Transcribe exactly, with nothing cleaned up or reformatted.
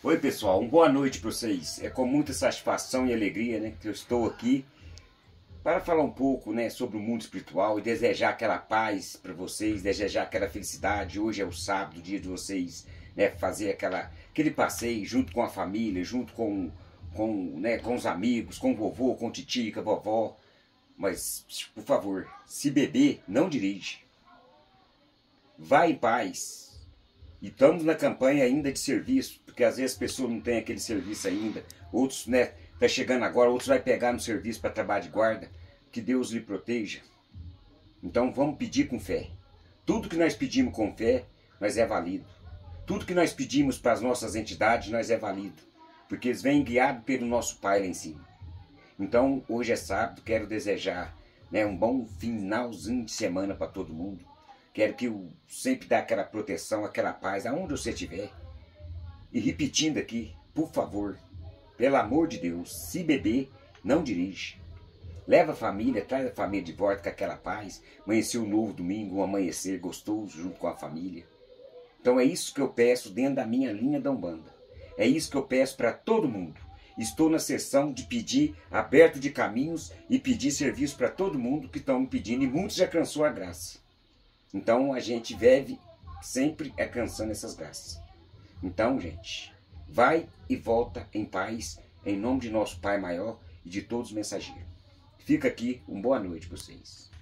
Oi pessoal, uma boa noite para vocês. É com muita satisfação e alegria, né, que eu estou aqui para falar um pouco, né, sobre o mundo espiritual e desejar aquela paz para vocês, desejar aquela felicidade. Hoje é o sábado, dia de vocês, né, fazer aquela, aquele passeio junto com a família, junto com, com, né, com os amigos, com o vovô, com a titia, com a vovó. Mas, por favor, se beber, não dirige. Vá em paz. E estamos na campanha ainda de serviço, porque às vezes as pessoas não têm aquele serviço ainda. Outros, né, tá chegando agora, outros vai pegar no serviço para trabalho de guarda. Que Deus lhe proteja. Então vamos pedir com fé. Tudo que nós pedimos com fé, nós é válido. Tudo que nós pedimos para as nossas entidades, nós é válido. Porque eles vêm guiados pelo nosso Pai lá em cima. Então, hoje é sábado, quero desejar, né, um bom finalzinho de semana para todo mundo. Quero que eu sempre dê aquela proteção, aquela paz, aonde você estiver. E repetindo aqui, por favor, pelo amor de Deus, se beber, não dirige. Leva a família, traz a família de volta com aquela paz. Amanhecer um novo domingo, um amanhecer gostoso junto com a família. Então é isso que eu peço dentro da minha linha da Umbanda. É isso que eu peço para todo mundo. Estou na sessão de pedir aberto de caminhos e pedir serviço para todo mundo que estão me pedindo. E muitos já alcançou a graça. Então a gente vive sempre alcançando essas graças. Então, gente, vai e volta em paz, em nome de nosso Pai Maior e de todos os mensageiros. Fica aqui, uma boa noite para vocês.